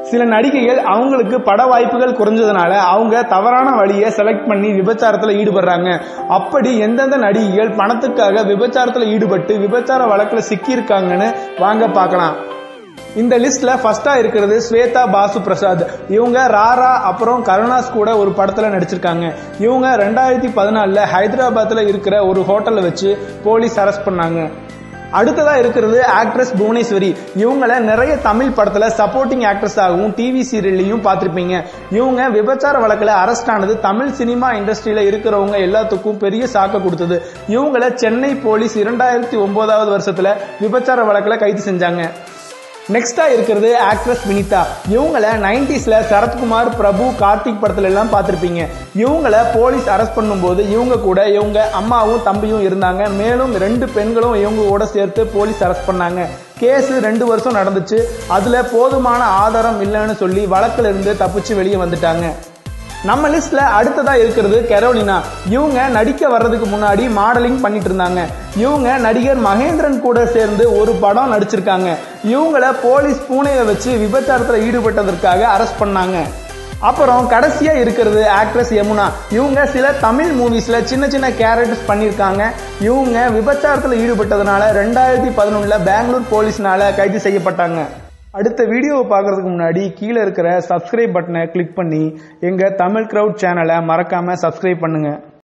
சில நடிகைகள் அவங்களுக்கு பட வாய்ப்புகள் குறைஞ்சதுனால அவங்க தவறான வழியை செலக்ட் பண்ணி விபச்சாரத்துல ஈடுபடுறாங்க. அப்படி எந்தெந்த நடிகைகள் பணத்துக்காக விபச்சாரத்துல ஈடுபட்டு விபச்சார வழக்குல சிக்கியிருக்காங்கன்னு வாங்க பார்க்கலாம். இந்த லிஸ்ட்ல ஃபர்ஸ்டா இருக்கிறது ஸ்வேதா பாசு பிரசாத். இவங்க ராரா அப்புறம் கருணாஸ் கூட ஒரு படத்துல நடிச்சிருக்காங்க. இவங்க 2014 ஹைதராபாத்ல இருக்கிற ஒரு ஹோட்டல்ல வச்சு போலீஸ் அரெஸ்ட் பண்ணாங்க. அடுத்ததா இருக்கிறது ஆக்ட்ரஸ் புவனேஸ்வரி. இவங்கள நிறைய தமிழ் படத்துல சப்போர்ட்டிங் ஆக்ட்ரஸ் ஆகவும் டிவி சீரியல்லையும் பார்த்திருப்பீங்க. இவங்க விபச்சார வழக்குல அரெஸ்ட் ஆனது தமிழ் சினிமா இண்டஸ்ட்ரியில இருக்கிறவங்க எல்லாத்துக்கும் பெரிய சாக்க கொடுத்தது. இவங்கள சென்னை போலீஸ் 2009 வருஷத்துல விபச்சார வழக்குல கைது செஞ்சாங்க. நெக்ஸ்டா இருக்கிறது ஆக்ட்ரஸ் வினிதா. இவங்கள 90sல சரத்குமார், பிரபு, கார்த்திக் படத்துல எல்லாம் பார்த்திருப்பீங்க. இவங்கள போலீஸ் அரெஸ்ட் பண்ணும்போது இவங்க கூட இவங்க அம்மாவும் தம்பியும் இருந்தாங்க. மேலும் 2 பெண்களும் இவங்க கூட சேர்த்து போலீஸ் அரெஸ்ட் பண்ணாங்க. கேஸ் 2 வருஷம் நடந்துச்சு. அதுல போதுமான ஆதாரம் இல்லைன்னு சொல்லி வழக்குல இருந்து தப்பிச்சு வெளியே வந்துட்டாங்க. நம்ம லிஸ்ட்ல அடுத்ததா இருக்கிறது கரோலினா. இவங்க நடிக்க வர்றதுக்கு முன்னாடி மாடலிங் பண்ணிட்டு இருந்தாங்க. இவங்க நடிகர் மகேந்திரன் கூட சேர்ந்து ஒரு படம் நடிச்சிருக்காங்க. இவங்கள போலீஸ் பூனையை வச்சு விபச்சாரத்துல ஈடுபட்டதற்காக அரெஸ்ட் பண்ணாங்க. அப்புறம் கடைசியா இருக்கிறது ஆக்ட்ரஸ் யமுனா. இவங்க சில தமிழ் மூவிஸ்ல சின்ன சின்ன கேரக்டர்ஸ் பண்ணிருக்காங்க. இவங்க விபச்சாரத்துல ஈடுபட்டதுனால 2011 பெங்களூர் போலீஸ்னால கைது செய்யப்பட்டாங்க. அடுத்த வீடியோவை பார்க்கறதுக்கு முன்னாடி கீழே இருக்கிற சப்ஸ்கிரைப் பட்டனை கிளிக் பண்ணி எங்க தமிழ் கிரவுட் சேனலை மறக்காம சப்ஸ்கிரைப் பண்ணுங்க.